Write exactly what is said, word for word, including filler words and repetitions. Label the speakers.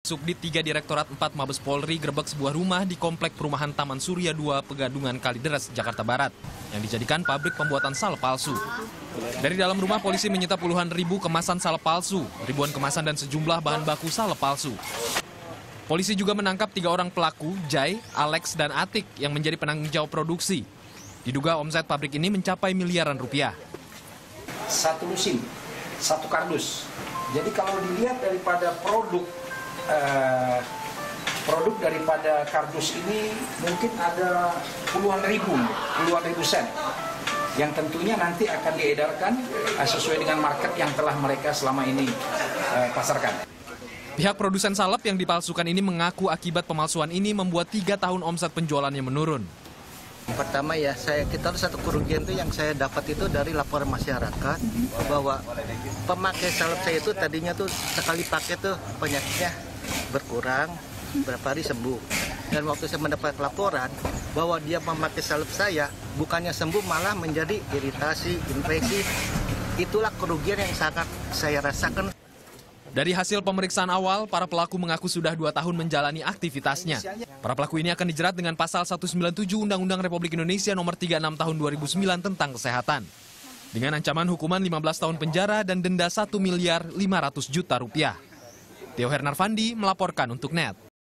Speaker 1: Subdit tiga Direktorat empat Mabes Polri gerebek sebuah rumah di Komplek Perumahan Taman Surya dua, Pegadungan Kalideres, Jakarta Barat, yang dijadikan pabrik pembuatan salep palsu. Dari dalam rumah, polisi menyita puluhan ribu kemasan salep palsu, ribuan kemasan dan sejumlah bahan baku salep palsu. Polisi juga menangkap tiga orang pelaku, Jai, Alex, dan Atik, yang menjadi penanggung jawab produksi. Diduga omset pabrik ini mencapai miliaran rupiah.
Speaker 2: Satu lusin, satu kardus. Jadi kalau dilihat daripada produk eh, produk daripada kardus ini mungkin ada puluhan ribu, puluhan ribu set, yang tentunya nanti akan diedarkan eh, sesuai dengan market yang telah mereka selama ini eh, pasarkan.
Speaker 1: Pihak produsen salep yang dipalsukan ini mengaku akibat pemalsuan ini membuat tiga tahun omset penjualannya menurun.
Speaker 3: Pertama ya, saya kita satu kerugian itu yang saya dapat itu dari laporan masyarakat bahwa pemakai salep saya itu tadinya tuh sekali pakai tuh penyakitnya berkurang, berapa hari sembuh. Dan waktu saya mendapat laporan bahwa dia memakai salep saya, bukannya sembuh malah menjadi iritasi, infeksi. Itulah kerugian yang sangat saya rasakan.
Speaker 1: Dari hasil pemeriksaan awal, para pelaku mengaku sudah dua tahun menjalani aktivitasnya. Para pelaku ini akan dijerat dengan pasal seratus sembilan puluh tujuh Undang-Undang Republik Indonesia nomor tiga puluh enam tahun dua ribu sembilan tentang kesehatan. Dengan ancaman hukuman lima belas tahun penjara dan denda satu miliar lima ratus juta rupiah. Theo Hernarvandi melaporkan untuk N E T.